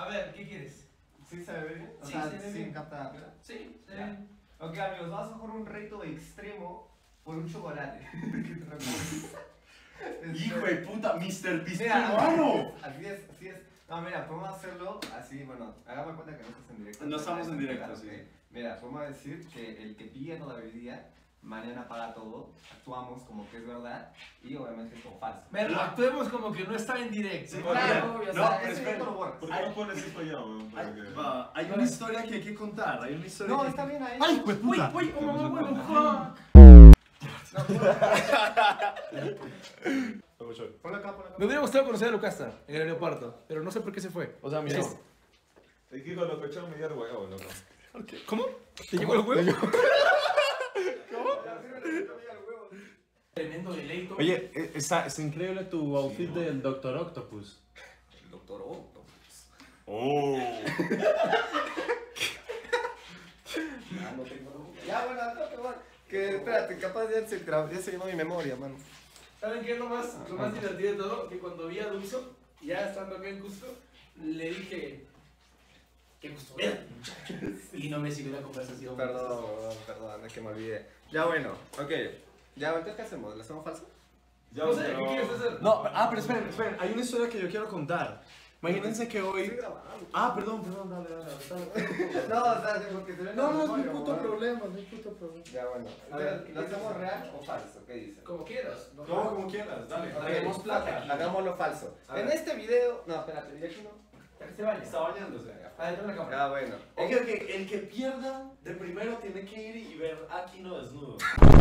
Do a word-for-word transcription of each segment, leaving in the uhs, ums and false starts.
A ver, ¿qué quieres? ¿Sí se ve bien? O Sí, sea, se ve sí, bien. capta. Sí, se ve Ya. bien. Ok, amigos, vamos a jugar un reto extremo por un chocolate. Hijo de puta, mister Beast, Mira, hermano. Así es, así es. No, mira, podemos hacerlo así, bueno, hagamos cuenta que no estás en directo. No estamos en directo, sí. Ok. Mira, podemos decir que el que pilla toda la bebida, mañana paga todo, actuamos como que es verdad y obviamente es como falso. Pero actuemos como que no está en directo. Sí, Claro, porque- obvio, o no, sea, pero ese espera, directo lo borras. ¿Por qué no pones esto allá, weón? Para que... Va, hay una historia que hay que contar, hay una historia No, que... está bien ahí. ¡Ay, pues Uy, puta! uy, oh, mamá, bueno, fuck. Ponlo acá, ponlo acá. Me hubiera gustado conocer a Lucasta en el aeropuerto, pero no sé por qué se fue. O sea, mira. Es que con los cochón me dio el huevo, loco. ¿Cómo? ¿Te llegó el huevo? Tremendo deleito. Oye, eh, está, está increíble tu outfit del Doctor Octopus. El doctor Octopus. Oh. Ah, no tengo. Ya, bueno, no, que bueno. Que espérate, capaz ya se, tra- ya se llenó mi memoria, mano. ¿Saben qué es lo más, lo más divertido de todo? Que cuando vi a Dulzo, ya estando acá en Cusco, le dije, qué gusto verte, muchachos. Y no me siguió la conversación. Perdón, perdón, perdón, es que me olvidé. Ya, bueno, ok. Ya, entonces, ¿qué hacemos? ¿Le hacemos falso? Ya, No sé, pero- ¿qué quieres hacer? No, ah, pero esperen, esperen, hay una historia que yo quiero contar. Imagínense que Estoy hoy... grabando. Ah, perdón, perdón, dale, dale, dale. No, o sea, porque te No, no, es mi puto problema, es mi puto problema. Ya, bueno. A ver, Entonces, ¿lo hacemos real o falso? ¿Qué dices? Como quieras. No, Todo como quieras, dale. Ok, Hagamos plata aquí. Hagámoslo falso. A En ver. este video. No, espérate, ¿y aquí no? Para que se vaya. Está bañándose. Adentro de la cámara. Ah, bueno. Ok, ok, el que pierda de primero tiene que ir y ver aquí no desnudo.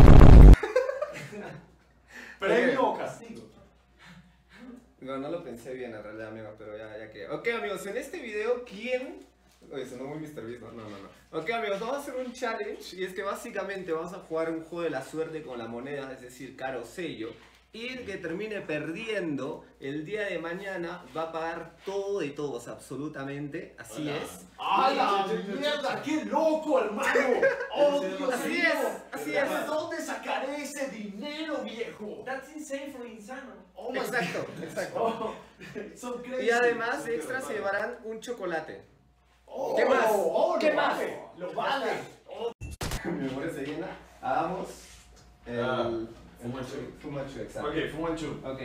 ¿Premio o castigo? No, no lo pensé bien en realidad, amigo, pero ya, ya que. Ok, amigos, en este video, ¿quién? Oye, sonó muy mister Beast, no, no, no, no. Ok, amigos, vamos a hacer un challenge y es que básicamente vamos a jugar un juego de la suerte con la moneda, es decir, cara o sello. Y el que termine perdiendo el día de mañana va a pagar todo de todos, absolutamente. Así Hola. es. ¡A la mierda! ¡Qué loco, hermano! ¡Oh, Dios Así mío! es, así es. ¿De dónde sacaré ese dinero, viejo? That's insane for insano. Oh my Exacto, exacto. Oh, so crazy. Y además, extra se llevarán un chocolate. Oh, ¿Qué más? Oh, ¿Qué lo más? vale, lo vale. Mi memoria se llena. Hagamos el. Ah, el Fumanchu. Fumanchu, exacto. Ok, Fumanchu. Ok.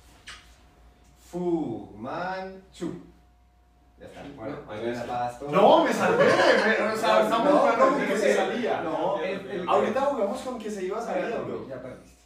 Fumanchu. Ya está. Bueno, mañana pagas todo. No, me salvé. me- o sea, estamos No, jugando con porque que es se que- salía. No, el, el, Ahorita jugamos con que se iba saliendo. Ya perdiste.